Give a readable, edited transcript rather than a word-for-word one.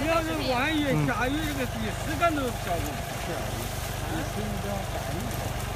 要是万一下雨这个时间都下不去， 是啊，你身上感应。